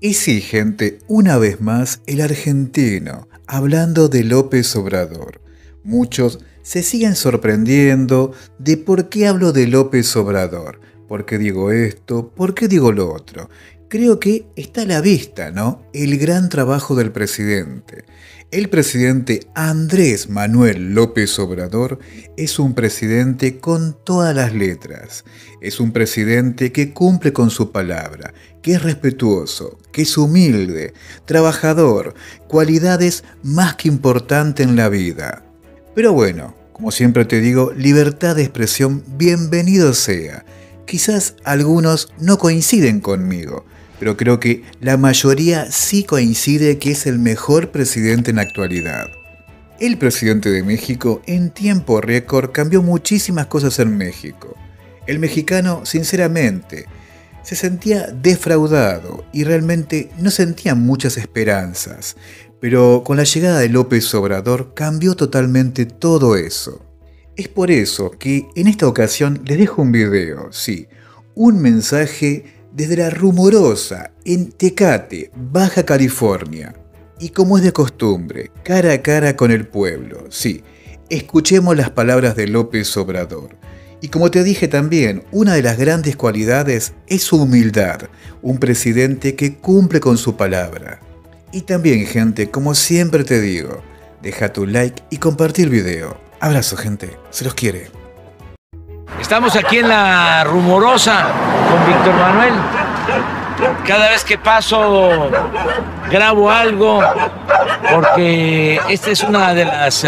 Y sí, gente, una vez más, el argentino, hablando de López Obrador. Muchos se siguen sorprendiendo de por qué hablo de López Obrador. ¿Por qué digo esto? ¿Por qué digo lo otro? Creo que está a la vista, ¿no? El gran trabajo del presidente. El presidente Andrés Manuel López Obrador es un presidente con todas las letras. Es un presidente que cumple con su palabra, que es respetuoso, que es humilde, trabajador, cualidades más que importantes en la vida. Pero bueno, como siempre te digo, libertad de expresión, bienvenido sea. Quizás algunos no coinciden conmigo, pero creo que la mayoría sí coincide que es el mejor presidente en la actualidad. El presidente de México en tiempo récord cambió muchísimas cosas en México. El mexicano, sinceramente, se sentía defraudado y realmente no sentía muchas esperanzas, pero con la llegada de López Obrador cambió totalmente todo eso. Es por eso que en esta ocasión les dejo un video, sí, un mensaje desde La Rumorosa, en Tecate, Baja California. Y como es de costumbre, cara a cara con el pueblo, sí, escuchemos las palabras de López Obrador. Y como te dije también, una de las grandes cualidades es su humildad, un presidente que cumple con su palabra. Y también, gente, como siempre te digo, deja tu like y compartir el video. Abrazo, gente, se los quiere. Estamos aquí en La Rumorosa con Víctor Manuel. Cada vez que paso grabo algo porque esta es una de las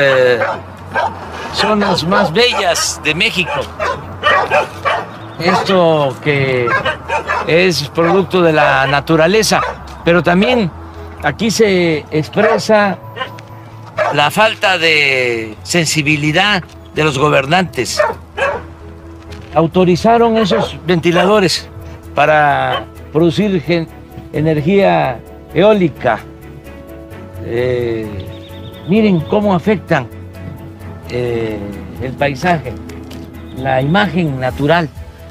zonas más bellas de México. Esto que es producto de la naturaleza, pero también aquí se expresa la falta de sensibilidad de los gobernantes. Autorizaron esos ventiladores para producir energía eólica. Miren cómo afectan el paisaje, la imagen natural.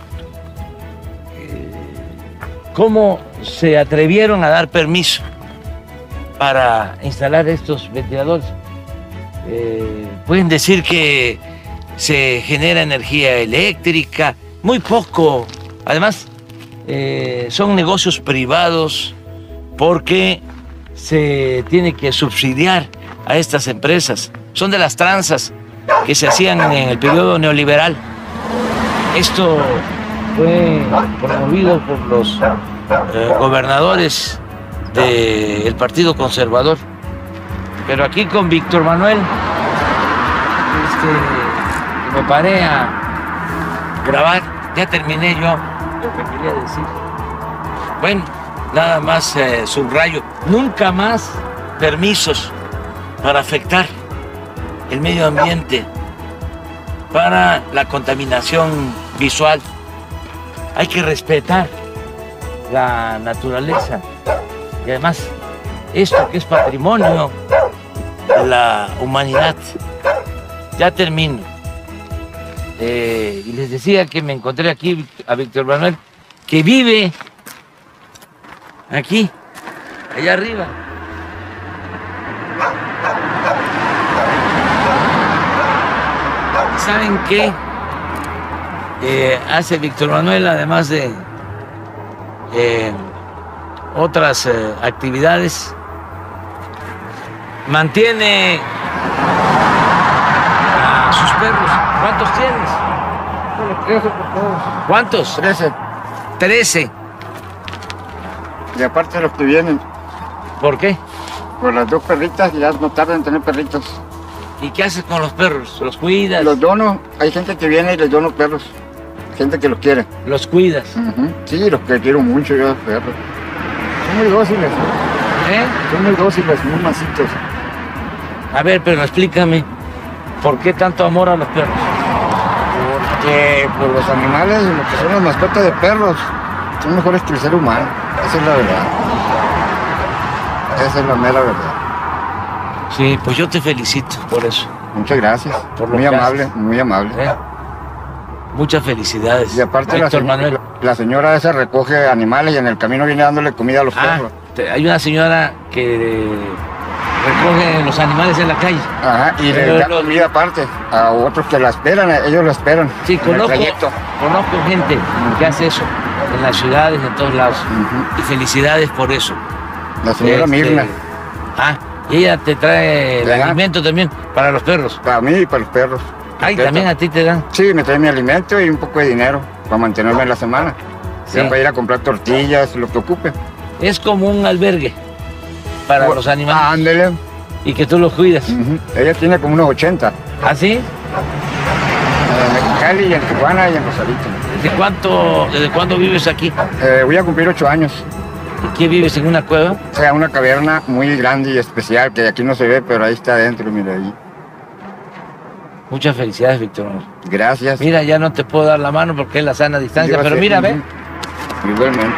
Cómo se atrevieron a dar permiso para instalar estos ventiladores. Pueden decir que se genera energía eléctrica, muy poco. Además, son negocios privados porque se tiene que subsidiar a estas empresas. Son de las tranzas que se hacían en el periodo neoliberal. Esto fue promovido por los gobernadores del Partido Conservador. Pero aquí con Víctor Manuel me paré a grabar, ya terminé yo lo que quería decir. Bueno, nada más subrayo, nunca más permisos para afectar el medio ambiente, para la contaminación visual. Hay que respetar la naturaleza y además esto que es patrimonio de la humanidad. Ya termino. Y les decía que me encontré aquí a Víctor Manuel, que vive aquí, allá arriba. ¿Saben qué hace Víctor Manuel, además de otras actividades? Mantiene a sus perros. ¿Cuántos tienes? 13 por todos. ¿Cuántos? 13. 13. Y aparte de los que vienen, ¿Por qué? por las 2 perritas, ya no tardan en tener perritos. ¿Y qué haces con los perros? ¿Los cuidas? Los dono, hay gente que viene y les dono perros. Gente que los quiere. ¿Los cuidas? Sí, los que quiero mucho yo, perros. Son muy dóciles. Son muy dóciles, muy masitos. A ver, pero explícame, ¿por qué tanto amor a los perros? Porque pues, los animales, lo que son las mascotas de perros, son mejores que el ser humano. Esa es la verdad. Esa es la mera verdad. Sí, pues yo te felicito por eso. Muchas gracias. Por lo Muy que amable, haces. muy amable. Muchas felicidades. Y aparte Víctor Manuel. la señora esa recoge animales y en el camino viene dándole comida a los perros. hay una señora que recoge los animales en la calle. Ajá, y le da comida aparte a otros que la esperan, ellos la esperan. Sí, conozco gente que hace eso en las ciudades, en todos lados. Y felicidades por eso. La señora Mirna. Y ella te trae el alimento también para los perros. Para mí y para los perros. Ay, también a ti te dan. Sí, me trae mi alimento y un poco de dinero para mantenerme en la semana. Sí. Ya para ir a comprar tortillas, lo que ocupe. Es como un albergue para los animales. Ándele. Y que tú los cuidas. Ella tiene como unos 80. ¿Ah, sí? En Mexicali y en Tijuana y en Rosarito. ¿Desde cuándo vives aquí? Voy a cumplir 8 años. ¿Y qué vives, en una cueva? O sea, una caverna muy grande y especial que aquí no se ve, pero ahí está adentro, mira ahí. Muchas felicidades, Víctor. Gracias. Mira, ya no te puedo dar la mano porque es la sana distancia, pero mira, ve. Igualmente.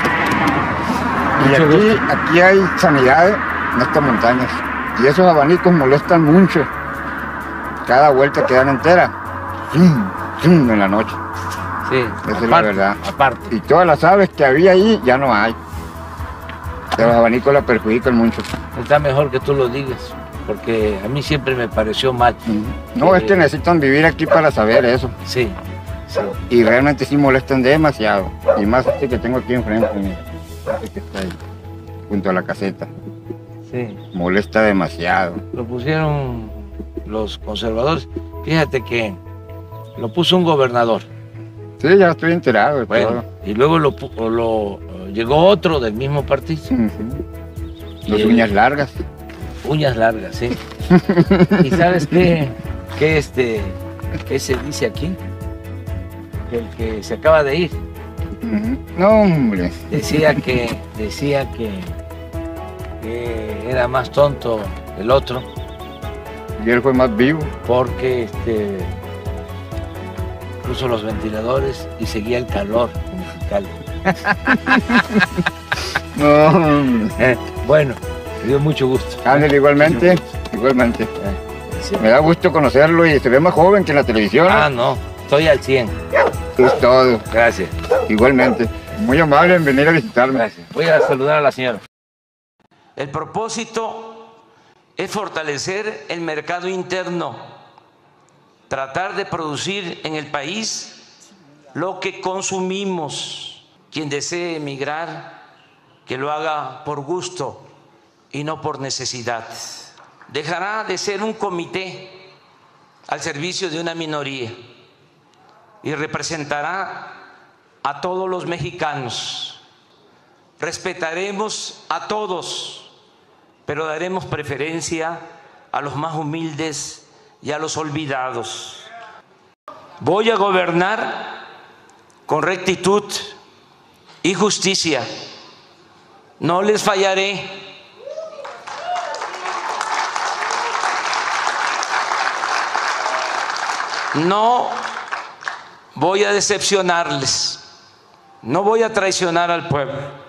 Y aquí hay sanidad en estas montañas. Y esos abanicos molestan mucho. Cada vuelta que dan entera. En la noche. Sí, esa es la verdad. Aparte. Y todas las aves que había ahí ya no hay. Los abanicos la perjudican mucho. Está mejor que tú lo digas, porque a mí siempre me pareció mal. No, es que necesitan vivir aquí para saber eso. Sí. Y realmente sí molestan demasiado. Y más este que tengo aquí enfrente, mira. Este que está ahí, junto a la caseta. Sí. Molesta demasiado. Lo pusieron los conservadores. Fíjate que lo puso un gobernador. Sí, ya estoy enterado de todo. Y luego llegó otro del mismo partido. Los uñas largas. Uñas largas, sí. ¿Y sabes qué se dice aquí? Que el que se acaba de ir. No, hombre. Decía que era más tonto el otro. Y él fue más vivo. Porque puso los ventiladores y seguía el calor musical. No, hombre. Bueno, me dio mucho gusto. Ángel, igualmente. Igualmente. Sí. Me da gusto conocerlo y se ve más joven que en la televisión. No, estoy al 100. Es todo. Gracias. Igualmente. Muy amable en venir a visitarme. Gracias. Voy a saludar a la señora. El propósito es fortalecer el mercado interno, tratar de producir en el país lo que consumimos. Quien desee emigrar, que lo haga por gusto y no por necesidad. Dejará de ser un comité al servicio de una minoría y representará a todos los mexicanos. Respetaremos a todos, pero daremos preferencia a los más humildes y a los olvidados. Voy a gobernar con rectitud y justicia. No les fallaré. No voy a decepcionarles. No voy a traicionar al pueblo.